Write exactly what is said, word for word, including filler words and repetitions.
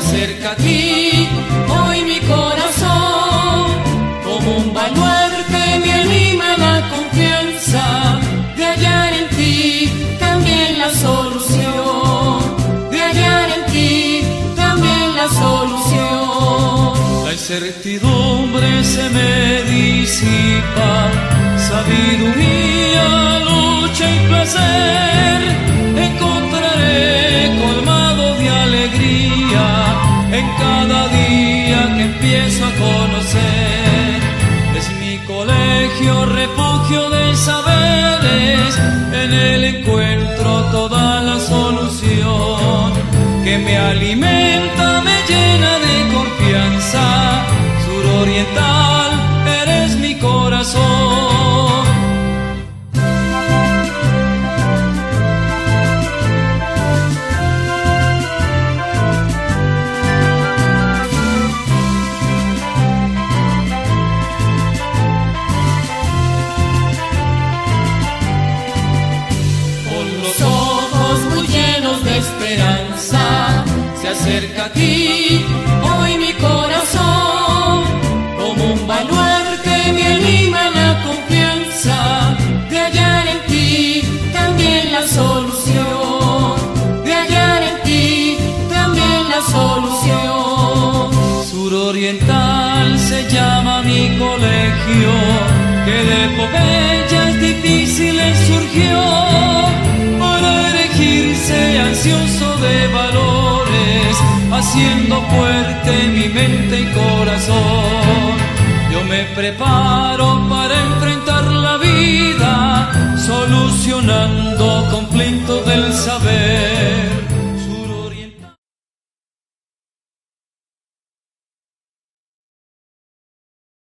acerca a ti hoy mi corazón, como un baluarte me anima la confianza de hallar en ti también la solución, de hallar en ti también la solución. La incertidumbre se me disipa, sabiduría, lucha y placer encontraré colmado de alegría en cada día que empiezo a conocer. Es mi colegio, refugio de saberes, en él encuentro toda la solución que me alimenta, me llena de confianza. Suroriental, eres mi corazón. Esperanza se acerca a ti hoy mi corazón, como un baluarte me anima la confianza de hallar en ti también la solución, de hallar en ti también la solución. Suroriental se llama mi colegio, que de epopeyas difíciles surgió para erigirse ansioso de valores, haciendo fuerte mi mente y corazón. Yo me preparo para